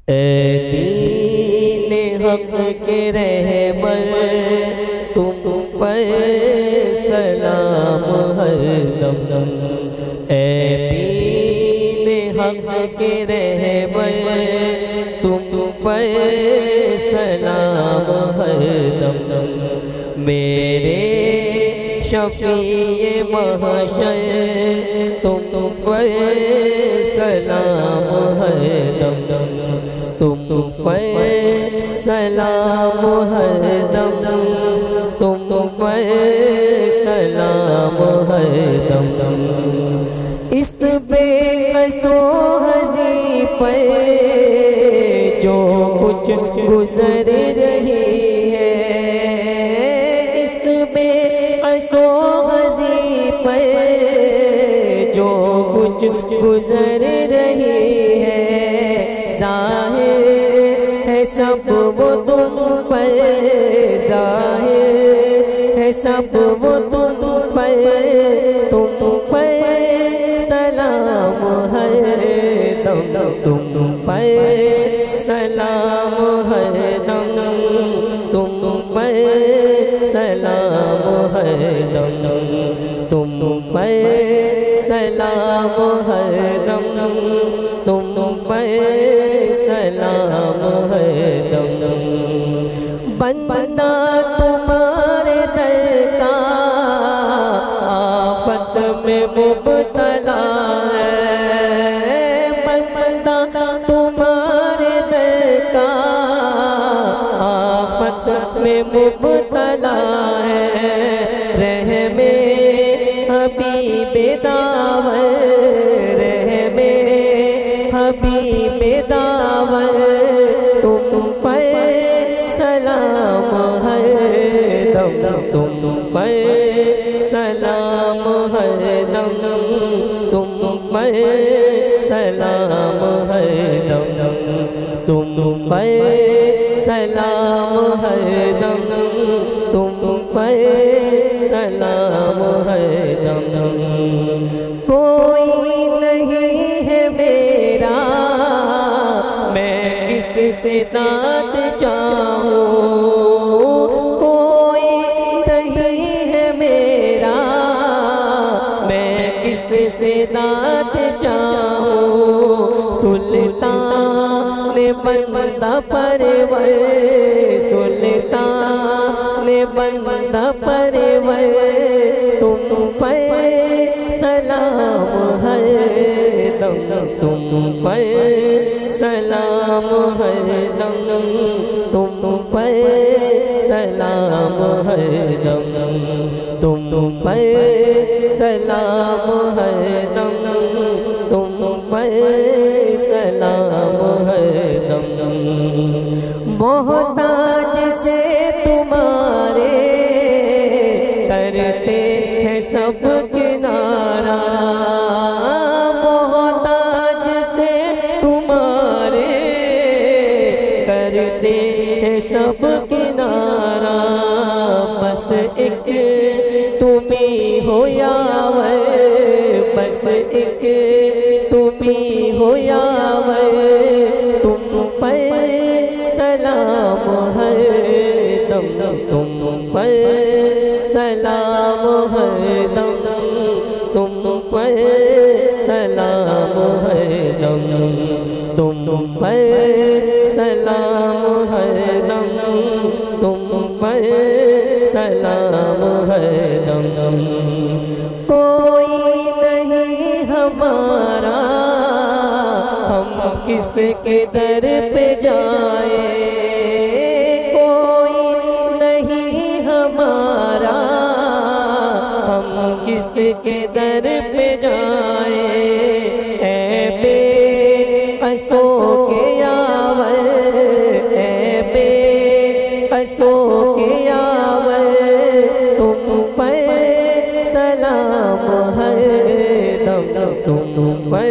اے دین حق کے رہبر تم پر سلام ہر دم، اے دین حق کے رہبر تم پر سلام ہر دم، میرے شفیع محشر تم پر سلام ہر دم، تم پر سلام ہر دم، تم پر سلام ہر دم، اس بے قصد و حزی پر جو کچھ گزر رہی ہے، اس بے قصد و حزی پر جو کچھ گزر رہی ہے، ظاہر ہے سب وہ تم پر، ظاہر ہے سب وہ تم پر، تم پر سلام ہر دم، تم پر سلام ہر دم، تم پر سلام ہر دم، تم پر سلام ہر دم، تم پر سلام ہر دم، بندہ تمہارے در کا آفت میں مبتلا ہے، بندہ تمہارے در کا آفت میں مبتلا ہے، رحم حبیب داور، رحم حبیب داور تم پر سلام ہر دم، تم پر سلام ہر دم، تم پر سلام ہر دم، تم پر سلام ہر دم، تم پر سلام ہر دم، کوئی نہیں ہے میرا میں کس سے داد چاہوں، کوئی نہیں ہے میرا میں کس سے داد چاہوں، سلطان بندہ پرور، سلطان بندہ پرور تم پر سلام ہر دم، تم پر سلام ہر دم، تم پر سلام ہر دم، تم پر سلام ہر دم، تم پر سلام ہر دم، محتاج سے تمہارے کرتے ہیں سب کنارہ، محتاج سے تمہارے کرتے ہیں سب کنارہ، بس ایک تم ہی ہو یاور، بس ایک تم ہی ہو یاور، تم پر سلام ہر دم، تم پر سلام ہر دم، تم پر سلام ہر دم، تم پر سلام ہر دم، تم پر سلام ہر دم، کوئی نہیں ہمارا ہم کس کے در پہ جائیں، کوئی نہیں ہمارا ہم کس کے در پہ جائیں، اے بے قصوں کے یاور، اے بے قصوں کے یاور تم پر سلام ہر دم، تم پر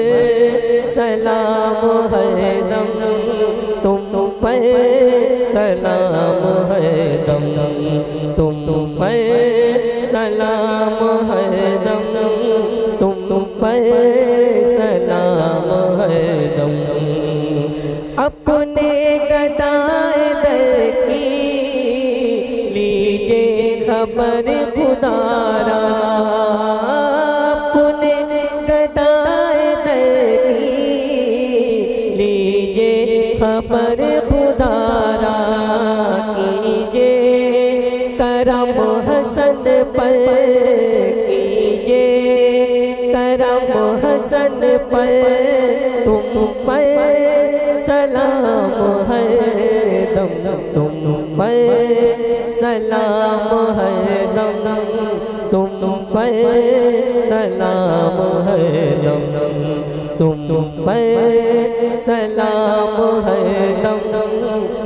سلام ہر دم، تم پر سلام ہر دم، تم پر سلام ہر دم، تم پر سلام ہر دم، اپنے گدائے در کی لیجے خبر خدارا، اپنے گدائے در کی لیجے خبر خدارا، کیجے کرم حسن پر، کیجے کرم حسن پر، تم پر سلام ہے دم، تم پر سلام ہے دم، تم پر سلام ہے دم، تم پر سلام ہے دم،